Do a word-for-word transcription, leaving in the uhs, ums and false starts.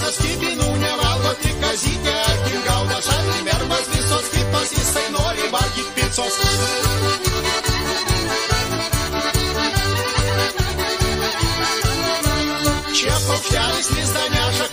paukštienos kibinų nevalgo, tik kazytė akim gauna. Šalį mermas visos kitos, jisai nori valgyt picos. Čia paukštelis lizdą neša,